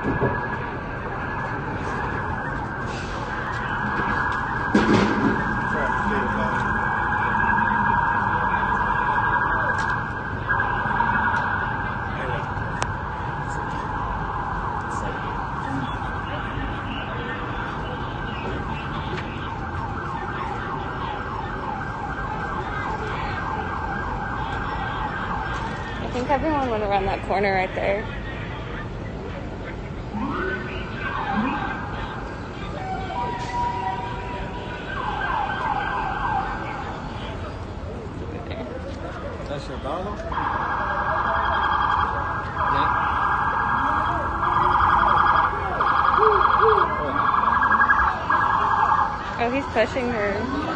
I think everyone went around that corner right there. That's your bottle? Oh, he's pushing her.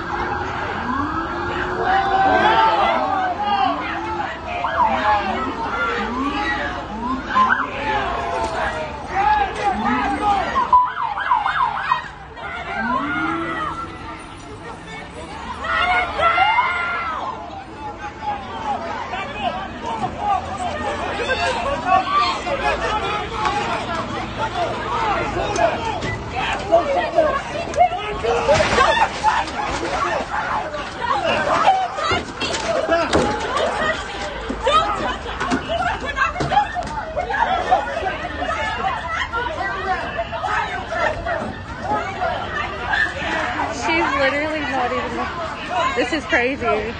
She's literally not even. This is crazy.